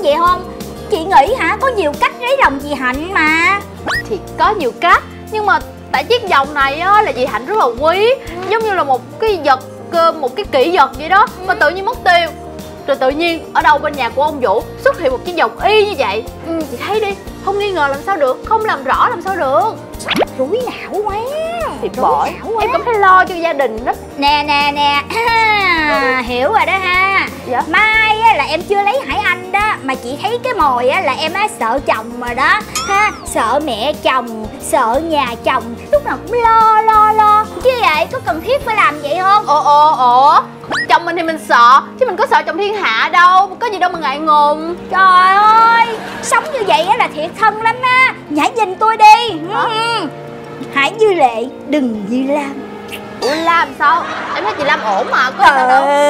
vậy không? Chị nghĩ hả, có nhiều cách lấy lòng dì Hạnh mà. Thì có nhiều cách, nhưng mà tại chiếc vòng này á là dì Hạnh rất là quý, giống như là một cái vật, một cái kỷ vật vậy đó, mà tự nhiên mất tiêu. Rồi tự nhiên ở đâu bên nhà của ông Vũ xuất hiện một chiếc vòng y như vậy. Chị thấy đi, không nghi ngờ làm sao được, không làm rõ làm sao được. Rối não quá. Thì bởi em cũng phải lo cho gia đình đó. Nè hiểu rồi đó ha. Dạ? Mai á, là em chưa lấy Hải Anh đó, mà chị thấy cái mồi á, là em á sợ chồng rồi đó ha. Sợ mẹ chồng, sợ nhà chồng, lúc nào cũng lo. Chứ vậy có cần thiết phải làm vậy không? Ủa chồng mình thì mình sợ, chứ mình có sợ chồng thiên hạ đâu, có gì đâu mà ngại ngùng. Trời ơi, sống như vậy á là thiệt thân lắm á. Nhảy nhìn tôi đi. Hãy như Lệ, đừng như Lam. Ủa Lam sao? Em thấy chị Lam ổn mà, có gì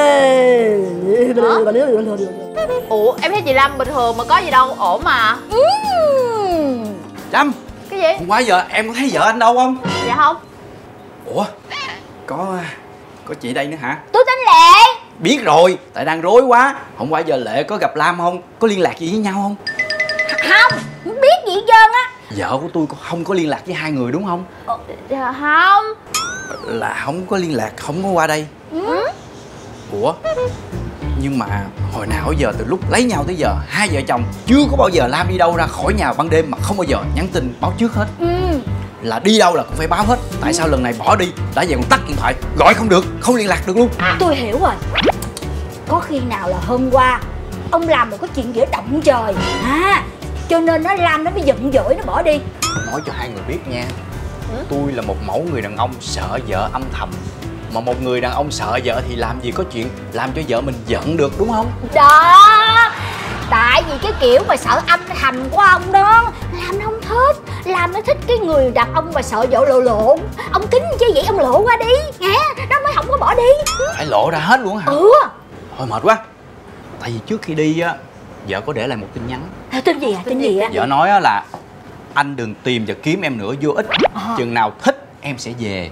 đâu. Ủa em thấy chị Lam bình thường mà, có gì đâu, ổn mà. Trâm. Cái gì? Hôm qua giờ em có thấy vợ anh đâu không? Dạ không. Ủa có chị đây nữa hả? Tôi tên Lệ. Biết rồi, tại đang rối quá. Hôm qua giờ Lệ có gặp Lam không? Có liên lạc gì với nhau không? Không biết gì hết trơn á. Vợ của tôi không có liên lạc với hai người đúng không? Dạ không. Là không có liên lạc, không có qua đây. Ủa nhưng mà hồi nào giờ từ lúc lấy nhau tới giờ hai vợ chồng chưa có bao giờ Lam đi đâu ra khỏi nhà ban đêm mà không bao giờ nhắn tin báo trước hết. Là đi đâu là cũng phải báo hết. Tại sao lần này bỏ đi đã vậy còn tắt điện thoại, gọi không được, không liên lạc được luôn. Tôi hiểu rồi. Có khi nào là hôm qua ông làm một cái chuyện giữa động trời cho nên nó Lam nó mới giận dỗi nó bỏ đi. Nói cho hai người biết nha, tôi là một mẫu người đàn ông sợ vợ âm thầm. Mà một người đàn ông sợ vợ thì làm gì có chuyện làm cho vợ mình giận được đúng không? Đó, tại vì cái kiểu mà sợ âm thầm của ông đó làm nó không thích. Làm nó thích cái người đàn ông mà sợ vợ lộ lộn. Ông tính chứ vậy ông lộ qua đi nghe, nó mới không có bỏ đi. Phải lộ ra hết luôn hả? Thôi mệt quá. Tại vì trước khi đi á, vợ có để lại một tin nhắn. Tin gì à? Tin gì á? Vợ nói á là anh đừng tìm và kiếm em nữa vô ích. Chừng nào thích em sẽ về.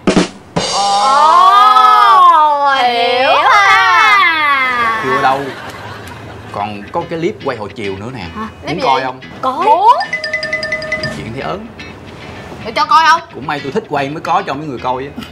Hiểu ha. Chưa đâu, còn có cái clip quay hồi chiều nữa nè. Muốn coi không? Có. Chuyện thế ớn. Để cho coi không? Cũng may tôi thích quay mới có cho mấy người coi á.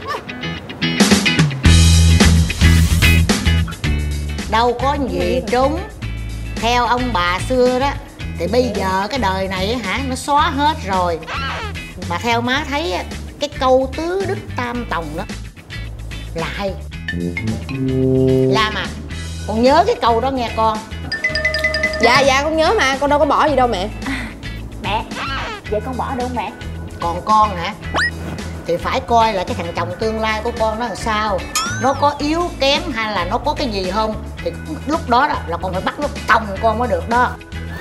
Đâu có gì trúng. Theo ông bà xưa đó thì bây giờ cái đời này hả, nó xóa hết rồi. Mà theo má thấy cái câu tứ đức tam tòng đó là hay. Lam à, con nhớ cái câu đó nghe con. Dạ con nhớ mà, con đâu có bỏ gì đâu mẹ. Mẹ, vậy con bỏ đâu mẹ? Còn con hả, thì phải coi là cái thằng chồng tương lai của con nó làm sao. Nó có yếu kém hay là nó có cái gì không, thì lúc đó là con phải bắt nó tòng con mới được đó.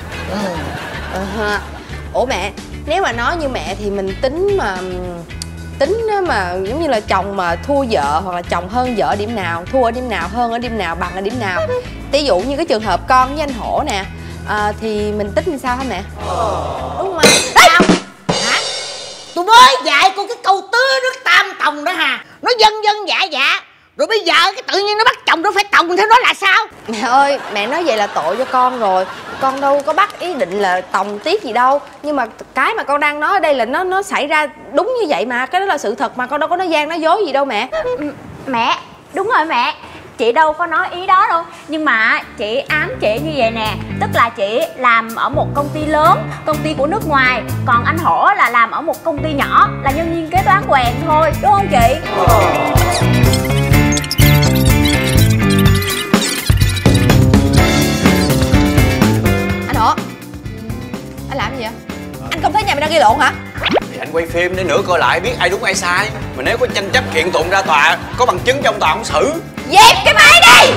Ủa mẹ, nếu mà nói như mẹ thì mình tính mà giống như là chồng mà thua vợ hoặc là chồng hơn vợ ở điểm nào, thua ở điểm nào, hơn ở điểm nào, bằng ở điểm nào. Ví dụ như cái trường hợp con với anh Hổ nè, thì mình tính như sao hả mẹ? Đúng không? Sao? Hả? Tôi mới dạy cô cái câu tứ đức tam tòng đó hà. Nó dân dạ. Rồi bây giờ cái tự nhiên nó bắt chồng nó phải tòng theo nó là sao? Mẹ ơi, mẹ nói vậy là tội cho con rồi. Con đâu có bắt ý định là tòng tiếc gì đâu. Nhưng mà cái mà con đang nói ở đây là nó xảy ra đúng như vậy mà. Cái đó là sự thật mà, con đâu có nói gian nói dối gì đâu mẹ. Mẹ, đúng rồi mẹ. Chị đâu có nói ý đó đâu. Nhưng mà chị ám chị như vậy nè. Tức là chị làm ở một công ty lớn, công ty của nước ngoài. Còn anh Hổ là làm ở một công ty nhỏ, là nhân viên kế toán quèn thôi. Đúng không chị? Anh Hổ, anh làm gì vậy? Anh không thấy nhà mình đang gây lộn hả? Thì anh quay phim để nữa coi lại biết ai đúng ai sai. Mà nếu có tranh chấp kiện tụng ra tòa, có bằng chứng trong tòa không xử. Dẹp cái máy đi!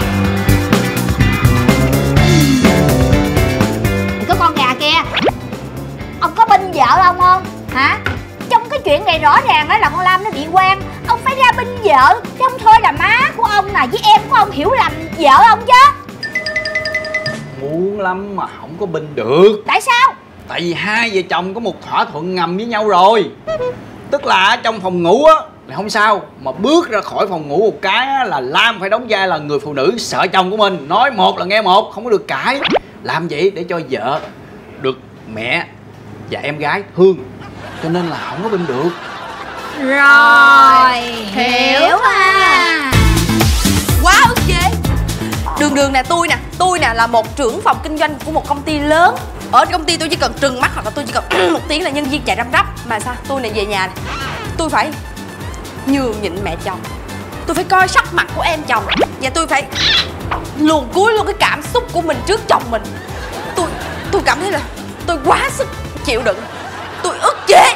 Cái con gà kia, ông có binh vợ ông không? Hả? Trong cái chuyện này rõ ràng đó là con Lam nó bị quan. Ông phải ra binh vợ, chứ không thôi là má của ông nè với em của ông hiểu lầm vợ ông chứ. Muốn lắm mà không có binh được. Tại sao? Tại vì hai vợ chồng có một thỏa thuận ngầm với nhau rồi. Tức là trong phòng ngủ á là không sao, mà bước ra khỏi phòng ngủ một cái á, là Lam phải đóng vai là người phụ nữ sợ chồng của mình. Nói một là nghe một, không có được cãi. làm vậy để cho vợ được mẹ và em gái thương, cho nên là không có binh được. Rồi, hiểu à. Quá ức chế. Đường nè, tôi nè là một trưởng phòng kinh doanh của một công ty lớn. Ở công ty tôi chỉ cần trừng mắt hoặc là tôi chỉ cần một tiếng là nhân viên chạy răm rắp. Mà sao tôi này về nhà này, tôi phải nhường nhịn mẹ chồng, tôi phải coi sắc mặt của em chồng, và tôi phải luồn cuối luôn cái cảm xúc của mình trước chồng mình. Tôi cảm thấy là tôi quá sức chịu đựng, tôi ức chế.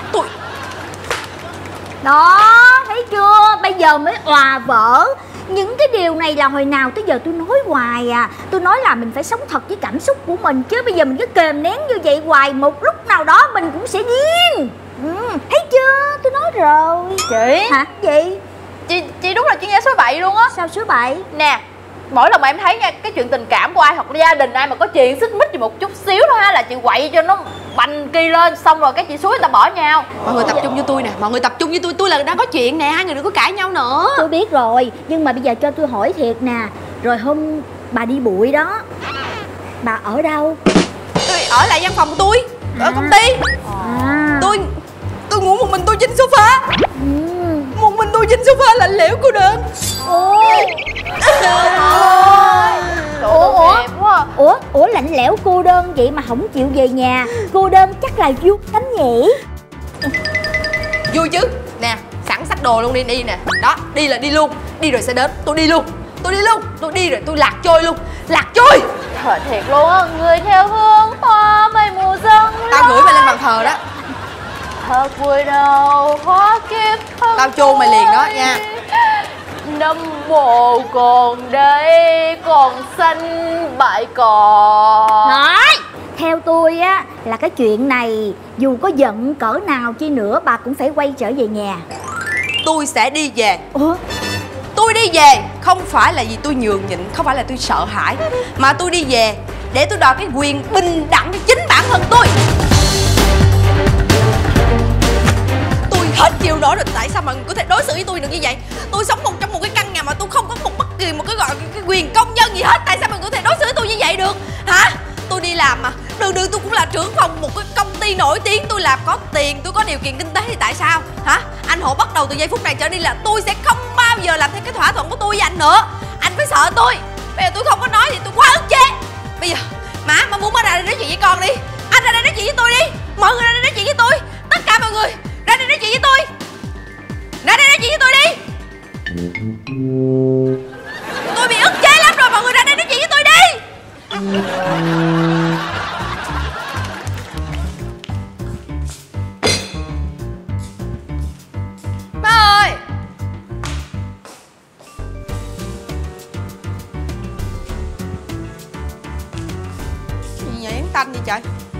Đó, thấy chưa? Bây giờ mới òa vỡ. Những cái điều này là hồi nào tới giờ tôi nói hoài à. Tôi nói là mình phải sống thật với cảm xúc của mình, chứ bây giờ mình cứ kềm nén như vậy hoài, một lúc nào đó mình cũng sẽ điên. Thấy chưa? Tôi nói rồi. Chị. Hả? Gì? Chị đúng là chuyên gia số 7 luôn á. Sao số 7? Nè, mỗi lần mà em thấy nha, cái chuyện tình cảm của ai hoặc gia đình ai mà có chuyện xích mích gì một chút xíu thôi ha, là chị quậy cho nó bành kỳ lên, xong rồi cái chị suối người ta bỏ nhau. Mọi người tập trung với tôi nè, mọi người tập trung với tôi là đang có chuyện nè, hai người đừng có cãi nhau nữa. Tôi biết rồi, nhưng mà bây giờ cho tôi hỏi thiệt nè. Rồi hôm bà đi bụi đó, bà ở đâu? Tôi ở lại văn phòng của tôi, ở công ty. Tôi ngủ một mình tôi trên sofa. Một mình tôi trên sofa lạnh lẽo cô đơn. Ủa lạnh lẽo cô đơn vậy mà không chịu về nhà. Cô đơn chắc là vui lắm nhỉ? Vui chứ. Nè, sẵn xách đồ luôn, đi nè. Đó, đi là đi luôn, đi rồi sẽ đến. Tôi đi luôn, tôi đi rồi tôi lạc trôi luôn. Lạc trôi. Trời thiệt luôn á, người theo hương hoa mây mù dâng. Tao gửi mày lên bàn thờ đó. Thật vui đầu hoa kiếp. Tao chôn mày liền đó nha. Năm mồ còn đây còn xanh bãi cỏ. Nói, theo tôi á là cái chuyện này dù có giận cỡ nào chi nữa bà cũng phải quay trở về nhà. Tôi sẽ đi về. Ủa? Tôi đi về không phải là vì tôi nhường nhịn, không phải là tôi sợ hãi, mà tôi đi về để tôi đòi cái quyền bình đẳng cho chính bản thân tôi. Tôi hết chịu nổi rồi. Tại sao mà người có thể đối xử với tôi được như vậy? Tôi sống trong một cái căn nhà mà tôi không có bất kỳ một cái gọi cái quyền công nhân gì hết. Tại sao mà người có thể đối xử với tôi như vậy được hả? Tôi đi làm mà đường tôi cũng là trưởng phòng một cái công ty nổi tiếng, tôi làm có tiền, tôi có điều kiện kinh tế, thì tại sao hả? Anh Hổ bắt đầu từ giây phút này trở đi là tôi sẽ không bao giờ làm theo cái thỏa thuận của tôi với anh nữa. Anh phải sợ tôi. Bây giờ tôi không có nói thì tôi quá ức chế. Bây giờ má muốn ra đây nói chuyện với con đi. Anh ra đây nói chuyện với tôi đi. Mọi người ra đây nói chuyện với tôi. Tất cả mọi người ra đây nói chuyện với tôi. Ra đây nói chuyện với tôi đi. Tôi bị ức chế lắm rồi, mọi người ra đây nói chuyện với tôi đi. Ba ơi. Gì vậy, tanh vậy trời?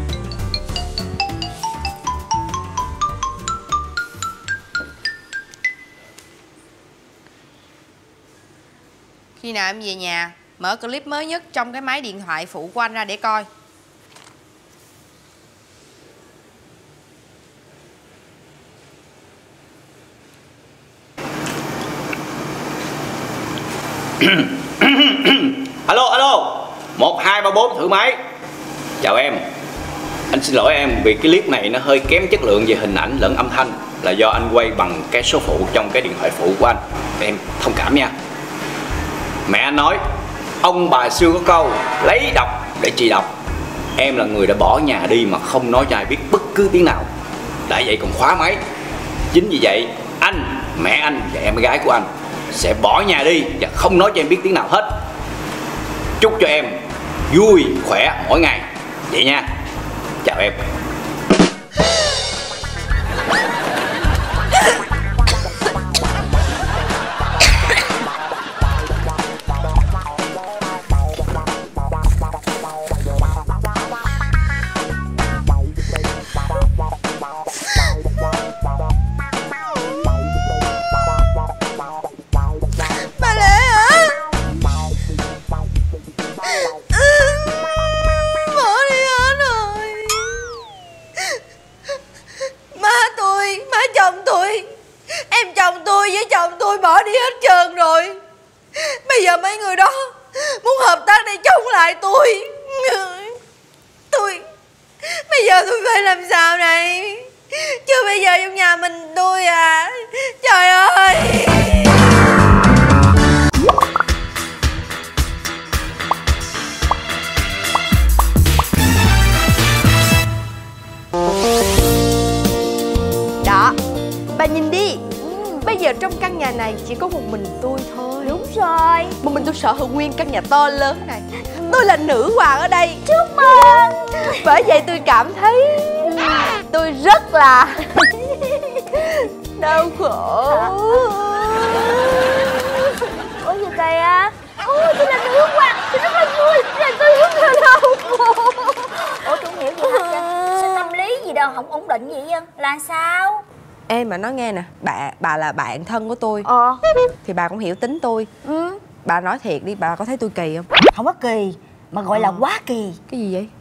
Khi nào em về nhà, mở clip mới nhất trong cái máy điện thoại phụ của anh ra để coi. Alo 1, 2, 3, 4 thử máy. Chào em. Anh xin lỗi em vì cái clip này nó hơi kém chất lượng về hình ảnh lẫn âm thanh, là do anh quay bằng cái số phụ trong cái điện thoại phụ của anh. Em thông cảm nha. Mẹ anh nói ông bà xưa có câu lấy độc để trị độc. Em là người đã bỏ nhà đi mà không nói cho ai biết bất cứ tiếng nào, đã vậy còn khóa máy. Chính vì vậy anh, mẹ anh và em gái của anh sẽ bỏ nhà đi và không nói cho em biết tiếng nào hết. Chúc cho em vui khỏe mỗi ngày vậy nha. Chào em. Tôi bây giờ tôi phải làm sao đây? Chứ bây giờ trong nhà mình tôi à. Trời ơi. Đó, bà nhìn đi. Bây giờ trong căn nhà này chỉ có một mình tôi thôi. Đúng rồi. Một mình tôi sở hữu nguyên căn nhà to lớn này. Tôi là nữ hoàng ở đây. Chúc mừng. Bởi vậy tôi cảm thấy tôi rất là đau khổ. Ủa gì kìa? Ôi tôi là nữ hoàng, tôi rất là vui. Tôi rất là đau khổ. Ủa tôi không hiểu gì hết trơn. Sao tâm lý gì đâu không ổn định gì vậy? Là sao? Ê mà nói nghe nè, bà là bạn thân của tôi. Thì bà cũng hiểu tính tôi. Bà nói thiệt đi, bà có thấy tôi kỳ không? Không có kỳ, mà gọi là quá kỳ. Cái gì vậy?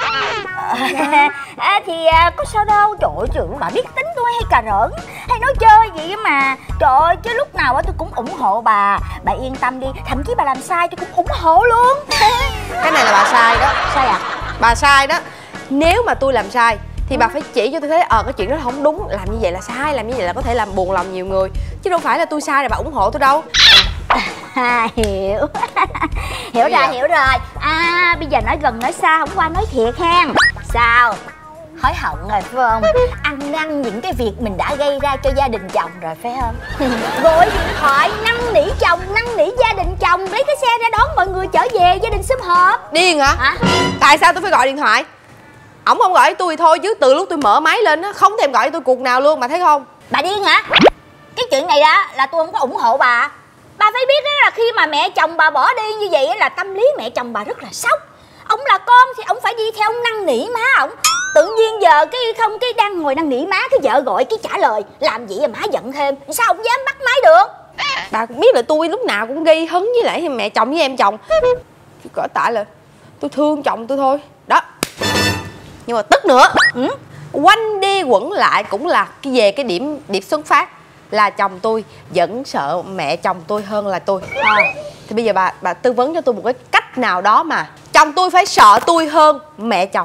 Thì có sao đâu. Trời ơi trưởng, bà biết tính tôi hay cà rỡn hay nói chơi vậy mà. Trời ơi chứ lúc nào tôi cũng ủng hộ bà. Bà yên tâm đi, thậm chí bà làm sai tôi cũng ủng hộ luôn. Cái này là bà sai đó. Sai à? Bà sai đó. Nếu mà tôi làm sai thì bà phải chỉ cho tôi thấy cái chuyện đó không đúng, làm như vậy là sai, làm như vậy là có thể làm buồn lòng nhiều người, chứ đâu phải là tôi sai rồi bà ủng hộ tôi đâu. Hiểu. Hiểu rồi, hiểu rồi. Bây giờ nói gần nói xa, không qua nói thiệt ha. Sao? Hối hận rồi phải không? Ăn năn những cái việc mình đã gây ra cho gia đình chồng rồi phải không? Gọi điện thoại năn nỉ chồng, năn nỉ gia đình chồng, lấy cái xe ra đón mọi người trở về gia đình sum họp. Điên hả? Tại sao tôi phải gọi điện thoại? Ổng không gọi tôi thôi, chứ từ lúc tôi mở máy lên á không thèm gọi tôi cuộc nào luôn, bà thấy không? Bà điên hả? Cái chuyện này đó là tôi không có ủng hộ bà. Bà phải biết đó là khi mà mẹ chồng bà bỏ đi như vậy là tâm lý mẹ chồng bà rất là sốc. Ông là con thì ông phải đi theo ông năn nỉ má ổng. Tự nhiên giờ cái đang ngồi năn nỉ má, cái vợ gọi cái trả lời, làm gì mà má giận thêm. Sao ông dám bắt máy được? Bà cũng biết là tôi lúc nào cũng gây hấn với lại mẹ chồng với em chồng. Cỡ tại là tôi thương chồng tôi thôi. Đó. Nhưng mà tức nữa. Quanh đi quẩn lại cũng là về cái điểm xuất phát là chồng tôi vẫn sợ mẹ chồng tôi hơn là tôi. Thì bây giờ bà tư vấn cho tôi một cái cách nào đó mà chồng tôi phải sợ tôi hơn mẹ chồng.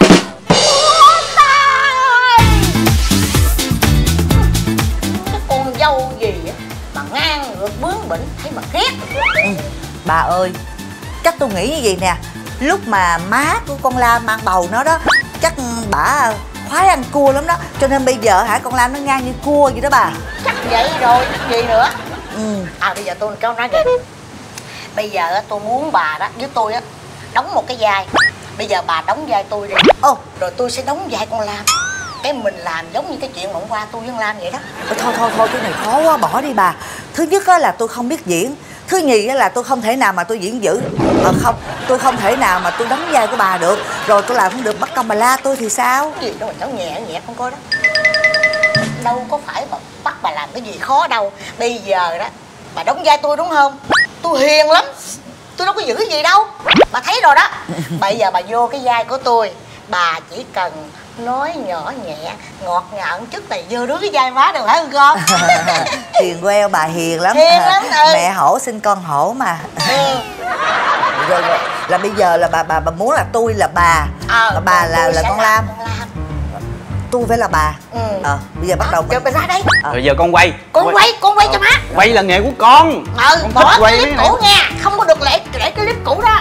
Cái con dâu gì á mà ngang ngược bướng bỉnh thấy mà ghét. Bà ơi, chắc tôi nghĩ như vậy nè. Lúc mà má của con Lam mang bầu nó đó, chắc bả khoái ăn cua lắm đó. Cho nên bây giờ con Lam nó ngang như cua vậy đó bà. Chắc vậy rồi, gì nữa. Bây giờ tôi nói vậy. Bây giờ tôi muốn bà đó với tôi á đóng một cái vai. Bây giờ bà đóng vai tôi đi. Rồi tôi sẽ đóng vai con Lam. Cái mình làm giống như cái chuyện mà hôm qua tôi với con Lam vậy đó. Thôi cái này khó quá, bỏ đi bà. Thứ nhất là tôi không biết diễn. Thứ nhì là tôi không thể nào mà tôi diễn dữ. Tôi không thể nào mà tôi đóng vai của bà được. Rồi tôi làm không được, bắt công bà la tôi thì sao? Cái gì đâu mà cháu nhẹ không coi đó. Đâu có phải mà bắt bà làm cái gì khó đâu. Bây giờ đó bà đóng vai tôi đúng không? Tôi hiền lắm, tôi đâu có giữ gì đâu. Bà thấy rồi đó. Bây giờ bà vô cái vai của tôi, bà chỉ cần nói nhỏ nhẹ, ngọt ngào chút này vô đứa cái vai má được phải không con? Hiền queo, bà hiền lắm. Hiền lắm. Mẹ hổ sinh con hổ mà. Rồi là bây giờ là bà muốn là tôi là bà, bà là con Lam. Tôi phải là bà. Bây giờ bắt đầu mình ra đây. Rồi giờ con quay. Con quay cho má. Quay là nghề của con. Con bỏ thích quay cái clip cũ nha, không có được để cái clip cũ đó.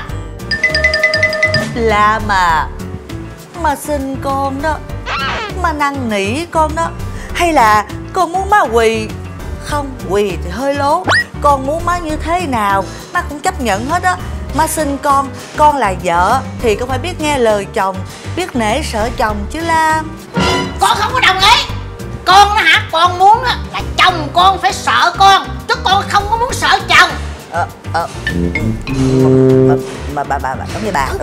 Là mà sinh con đó, mà năn nỉ con đó, hay là con muốn má quỳ? Không, quỳ thì hơi lố. Con muốn má như thế nào má cũng chấp nhận hết á. Má sinh con là vợ thì con phải biết nghe lời chồng, biết nể sợ chồng chứ Lam. Con không có đồng ý. Con đó hả? Con muốn đó là chồng con phải sợ con, chứ con không có muốn sợ chồng. Bà giống như bà.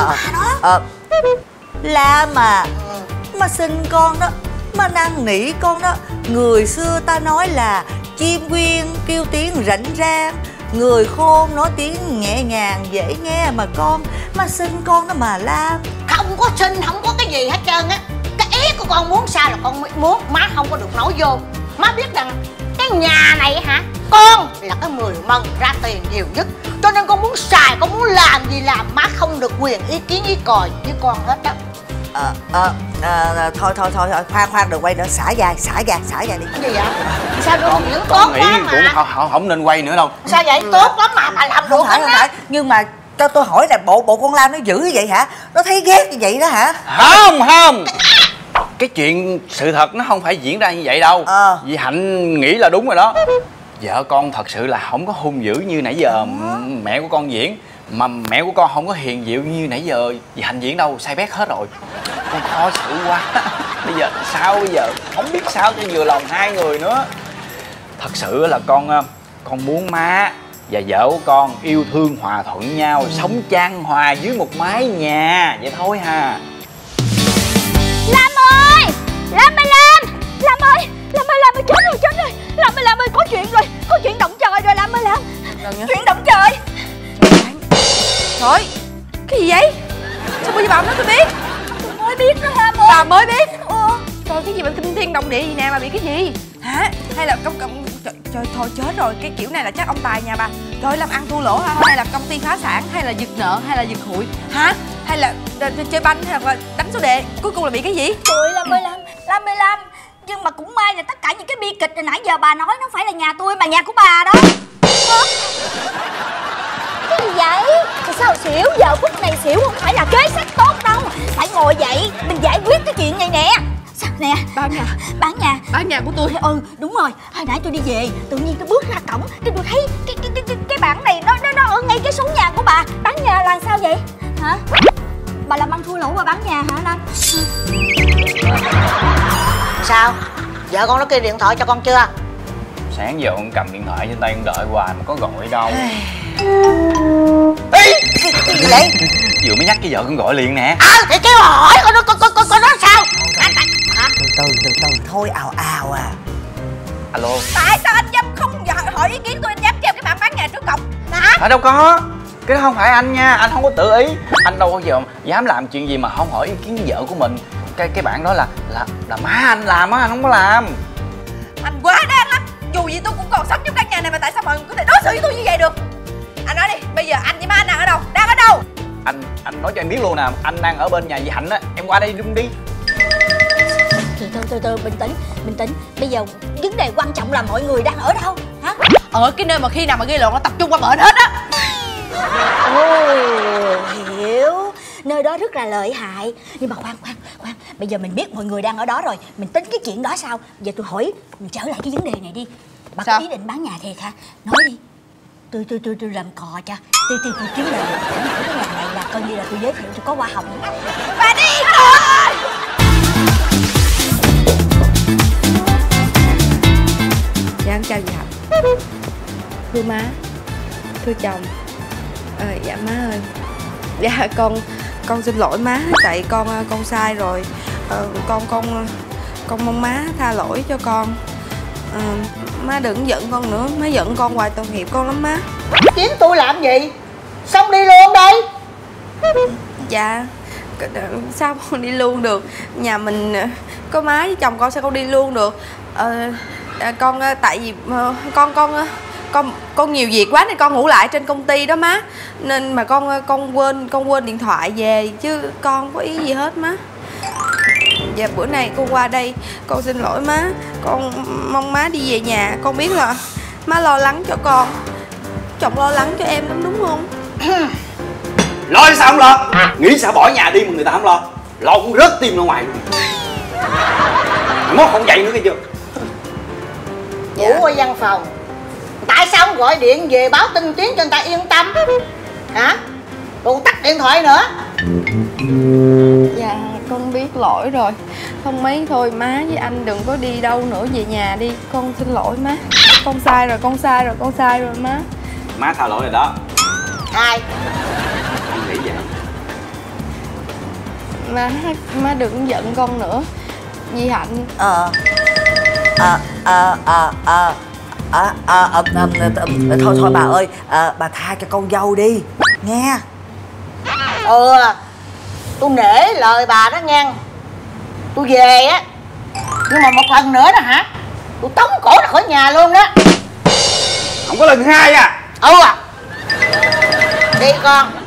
Là mà sinh con đó, mà năn nỉ con đó. Người xưa ta nói là chim quyên kêu tiếng rảnh rang, người khôn nói tiếng nhẹ nhàng dễ nghe. Mà con mà sinh con đó mà Lam. Không có sinh, không có cái gì hết trơn á. Cái ý của con muốn sao là con muốn. Má không có được nói vô. Má biết rằng cái nhà này hả con là cái người mần ra tiền nhiều nhất, cho nên con muốn xài, con muốn làm gì làm, má không được quyền ý kiến ý còi với con hết đó. Thôi khoan đừng quay nữa, xả dài đi. Cái gì vậy? Sao được không? Tốt Con nghĩ quá cũng mà. không nên quay nữa đâu. Sao vậy? Tốt lắm mà làm được Không phải, nhưng mà cho tôi hỏi là bộ con Lam nó dữ như vậy hả? Nó thấy ghét như vậy đó hả? Không. Cái chuyện sự thật nó không phải diễn ra như vậy đâu. Vì Hạnh nghĩ là đúng rồi đó. Vợ con thật sự là không có hung dữ như nãy giờ mẹ của con diễn. Mà mẹ của con không có hiền dịu như nãy giờ vì Hạnh diễn đâu, sai bét hết rồi. Con khó xử quá. Bây giờ sao bây giờ? Không biết sao cho vừa lòng hai người nữa. Thật sự là con muốn má và vợ của con yêu thương hòa thuận nhau, sống chan hòa dưới một mái nhà vậy thôi ha. Lam ơi! Lam ơi chết rồi. Lam ơi có chuyện động trời rồi Lam ơi. Chuyện động trời. Trời, cái gì vậy? Sao bây giờ bà không nói tôi biết? Tôi mới biết đó Lam ơi. Bà mới biết? Trời, cái gì mà kinh thiên động địa gì nè, bà bị cái gì? Hả? Hay là trời thôi chết rồi, cái kiểu này là chắc ông Tài nhà bà. Trời, làm ăn thua lỗ hả? Hay là công ty phá sản, hay là giật nợ, hay là giật hụi? Hả? Hay là chơi banh, hay là đánh số đề? Cuối cùng là bị cái gì? Trời Lam ơi. Nhưng mà cũng may là tất cả những cái bi kịch hồi nãy giờ bà nói nó phải là nhà tôi mà nhà của bà đó. Cái gì vậy? Sao xỉu? Giờ phút này xỉu không phải là kế sách tốt đâu. Phải ngồi dậy mình giải quyết cái chuyện này nè. Sao nè? Bán nhà của tôi. Đúng rồi. Hồi nãy tôi đi về, tự nhiên tôi bước ra cổng, cái tôi thấy cái bảng này nó ở ngay cái số nhà của bà. Bán nhà là sao vậy? Hả? Bà làm ăn thua lỗ mà bán nhà hả Lam? Sao? Vợ con nó kêu điện thoại cho con chưa? Sáng giờ con cầm điện thoại trên tay con đợi hoài mà có gọi đâu. Cái gì vậy? Vừa mới nhắc cái vợ con gọi liền nè. Thì kêu hỏi con nói sao? Từ thôi ào à. Alo. Tại sao anh dám không hỏi ý kiến tôi, anh dám treo cái bảng bán nhà trước cổng? Hả? Đâu có. Cái đó không phải anh nha, anh không có tự ý. Anh đâu bao giờ dám làm chuyện gì mà không hỏi ý kiến vợ của mình. Cái bản đó là má anh làm á, anh không có làm. Anh quá đáng lắm. Dù gì tôi cũng còn sống trong căn nhà này mà tại sao mọi người có thể đối xử với tôi như vậy được? Anh nói đi, bây giờ anh với má anh đang ở đâu? Đang ở đâu? Anh nói cho em biết luôn nè, anh đang ở bên nhà dì Hạnh á, em qua đây luôn đi. Thì từ bình tĩnh. Bây giờ vấn đề quan trọng là mọi người đang ở đâu hả? Ở cái nơi mà khi nào mà gây lộn nó tập trung qua bệnh hết á. Hiểu. Nơi đó rất là lợi hại. Nhưng mà khoan. Bây giờ mình biết mọi người đang ở đó rồi, mình tính cái chuyện đó sao? Giờ tôi hỏi, mình trở lại cái vấn đề này đi. Bà có ý định bán nhà thiệt hả? Nói đi. Tôi làm cò cho. Tôi kiếm lời cái nhà này là coi như là tôi giới thiệu, tôi có hoa hồng. Bà đi rồi. Dạ em chào dì Hạnh. Thưa má, thưa chồng. Dạ má ơi. Dạ con xin lỗi má, tại con sai rồi. Con mong má tha lỗi cho con. Má đừng giận con nữa, má giận con hoài tội nghiệp con lắm má. Kiếm tôi làm gì? Xong đi luôn đây. Dạ sao con đi luôn được? Nhà mình có má với chồng con, sao con đi luôn được? Con tại vì con nhiều việc quá nên con ngủ lại trên công ty đó má, nên mà con quên điện thoại về chứ con không có ý gì hết má. Dạ bữa nay con qua đây con xin lỗi má, con mong má đi về nhà. Con biết là má lo lắng cho con, chồng lo lắng cho em lắm đúng không? Lo sao không lo? Nghĩ sao bỏ nhà đi mà người ta không lo? Lo cũng rớt tim ra ngoài luôn. Mốt không dậy nữa nghe chưa? Ngủ ở văn phòng, tại sao không gọi điện về báo tin tiếng cho người ta yên tâm? Hả? Còn tắt điện thoại nữa. Dạ con biết lỗi rồi. Không mấy thôi má với anh đừng có đi đâu nữa, về nhà đi. Con xin lỗi má. Con sai rồi má. Má tha lỗi rồi đó. Ai? Anh nghĩ vậy. Má đừng giận con nữa. Dì Hạnh. Thôi bà ơi, bà tha cho con dâu đi nghe. Tôi nể lời bà đó nghe. Tôi về á, nhưng mà một lần nữa đó hả, tôi tống cổ ra khỏi nhà luôn đó. Không có lần thứ hai à? Ừ à. Đi con.